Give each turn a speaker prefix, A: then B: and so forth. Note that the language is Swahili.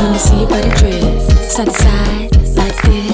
A: see your body drift side to side like this.